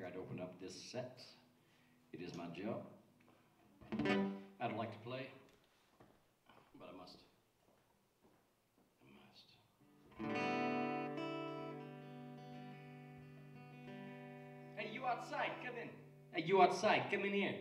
figure I'd open up this set. It is my job. I don't like to play, but I must. Hey, you outside, come in. Hey, you outside, come in here.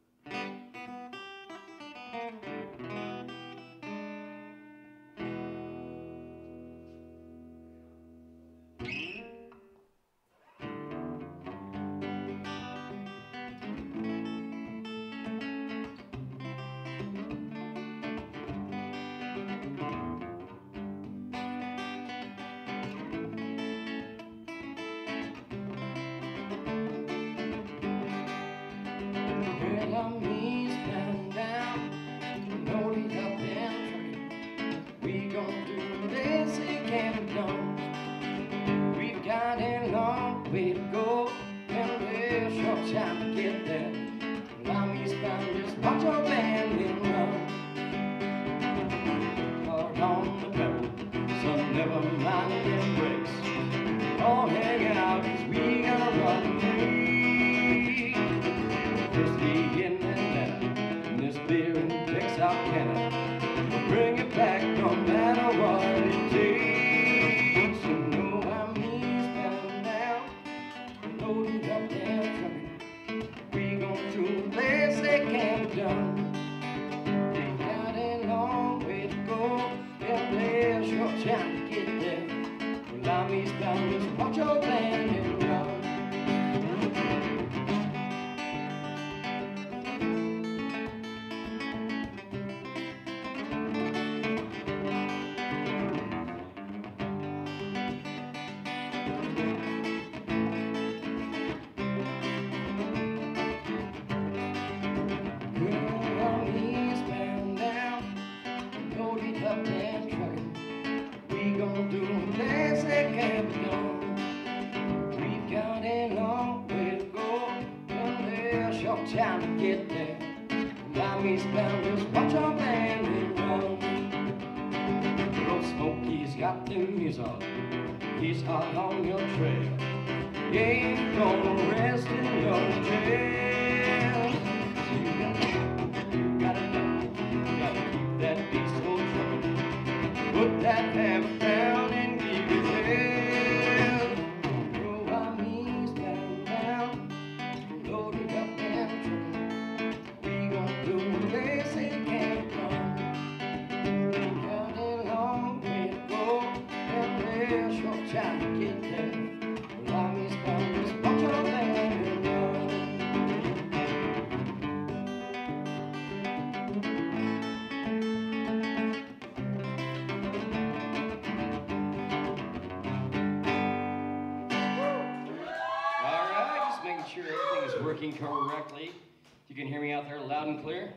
Correctly. You can hear me out there loud and clear?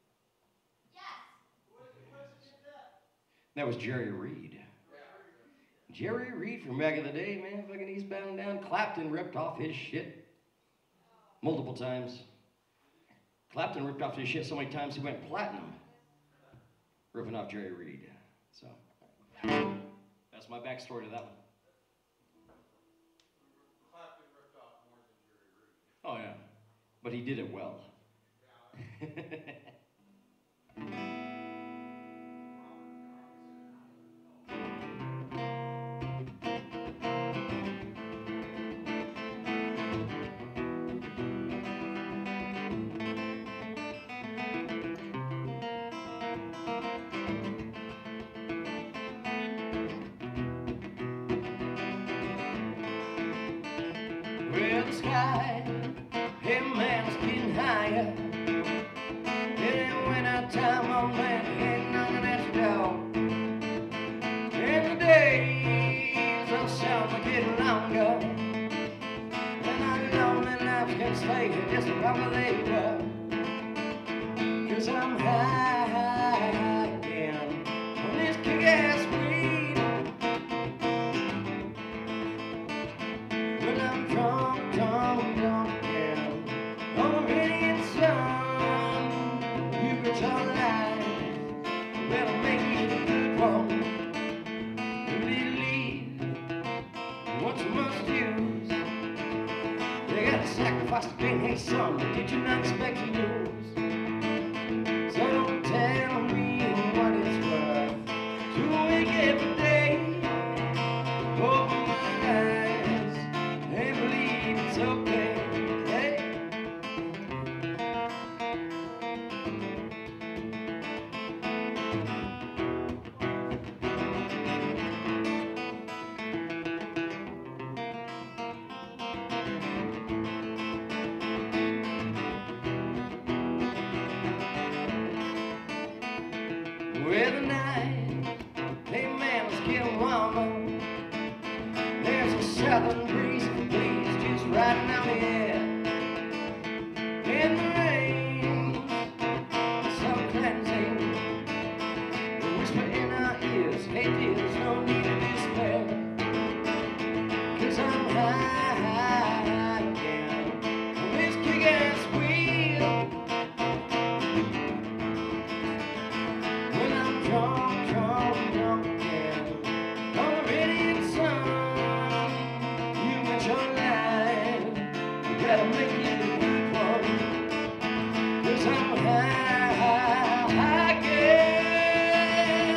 Yes. That was Jerry Reed. Jerry Reed from back in the day, man, fucking Eastbound and Down. Clapton ripped off his shit multiple times. Clapton ripped off his shit so many times he went platinum ripping off Jerry Reed. So, that's my backstory to that one. Clapton ripped off more than Jerry Reed. Oh, yeah. But he did it well. Well, the sky, hey man's getting higher. And when I time on that head knocking at your door, and the days of summer getting longer, and I lonely life can stay just a couple later. 'Cause I'm high again on this kick-ass weed. When I'm drunk, drunk, drunk again on the radiant sun, you could tell lies, better make it a good one. Believe what you must use. They got sacrifice to gain. Hey son, did you not expect to lose? So don't tell me what it's worth to wake every day, open my eyes and believe it's okay. Hey. With a knife, a man was killing woman. There's a southern breeze that bleeds just right now here. In the rain, so cleansing. The whisper in our ears, hey there's no need to despair. 'Cause I'm high again on this kick-ass wheel. Drunk again on the radiant sun. You met your life, you gotta make it a good one. 'Cause I'm high again.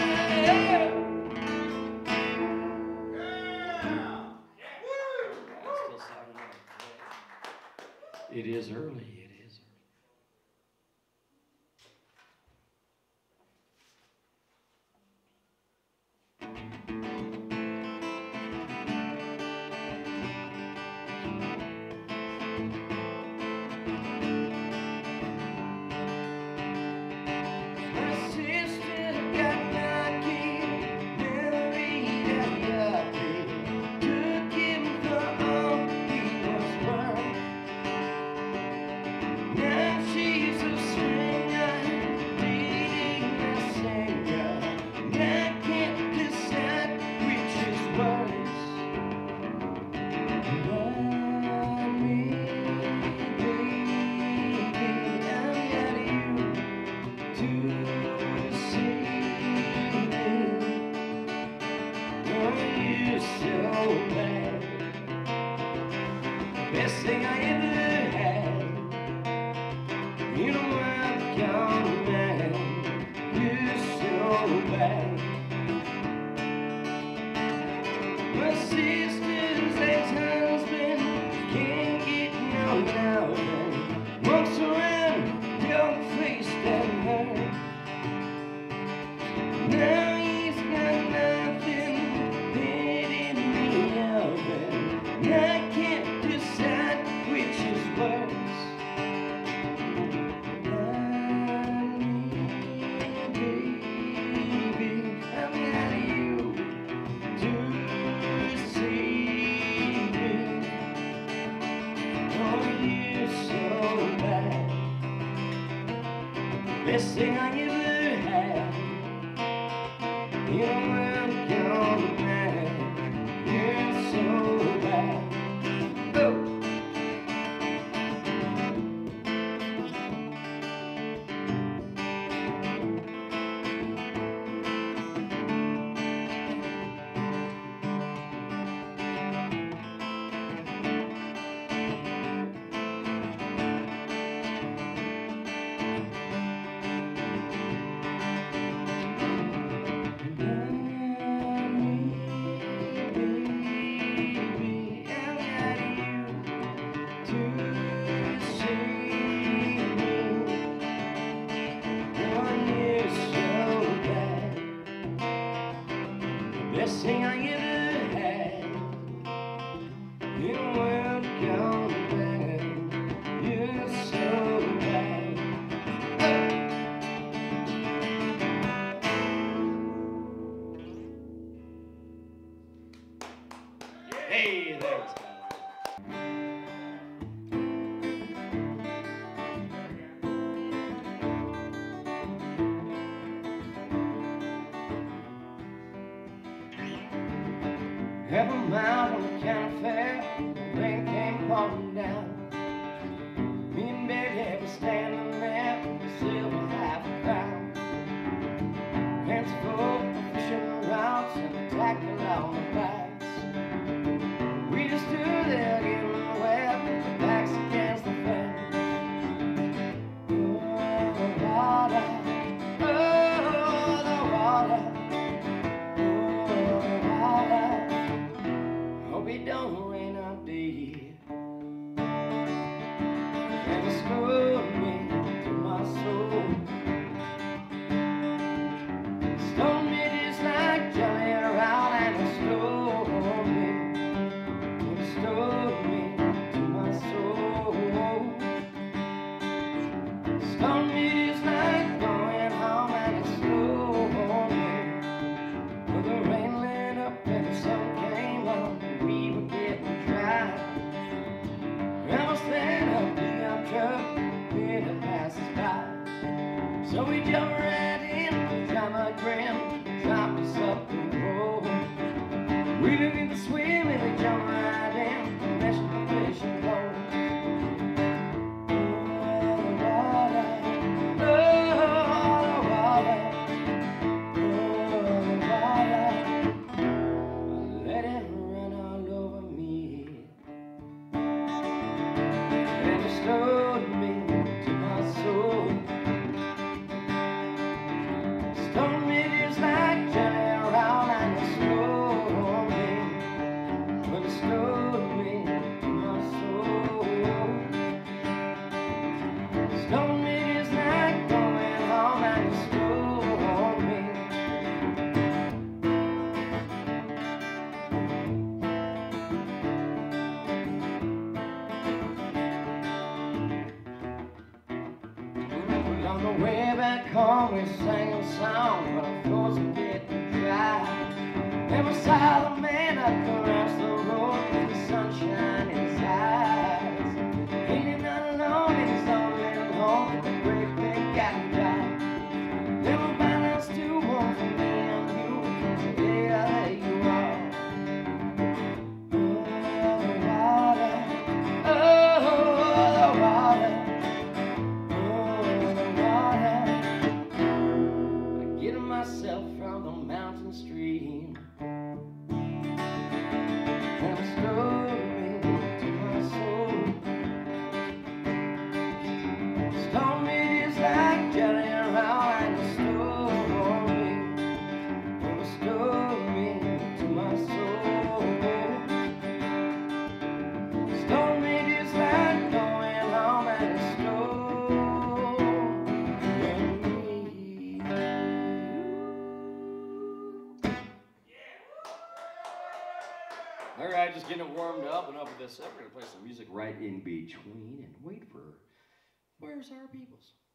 It is early. Best thing I ever had. You know I'm gone mad. You're so bad. My sister's ex-husband can't get no now. Walks around, dog-faced and hurt. Now he's got nothing hidden in the oven. And I can't decide which is worse. Baby, I'm out of you to see me. Oh, you're so bad. Best thing I ever had. You know I'm gone mad. You're so bad. Go. Best thing I ever had. You were gone bad. You're so bad. Hey, thanks. Every mile on the county fair, the rain came pouring down. Me and Betty were standing there with the silver half a crown. Hands full of fishing rods and the tackle on the backs. We just stood there getting wet with the backs So we jump right in, try my gram, drop us up the road. We look at the swim and we jump right in, mesh the fish and go. Stole me to my soul. Stole me just like Johnny around and it stole me. Well, it stole me to my soul. Stole me just like going home and it stole me. On the way back home we sang a song, but our throats were getting dry. And we saw the man across the road with the sunshine in his eyes. Ain't he not alone in his own little home with a great big cotton job. Then we found us two, one for me and you, because today there you are. Oh, the water. Myself from the mountain stream, and stole me to my soul. Stole me just like Johnny around and stole me. And stole me to my soul. Stole me just like going home and stole me. All right, just getting it warmed up, and up with this, we're gonna play some music right in between and wait for Where's Our Peoples.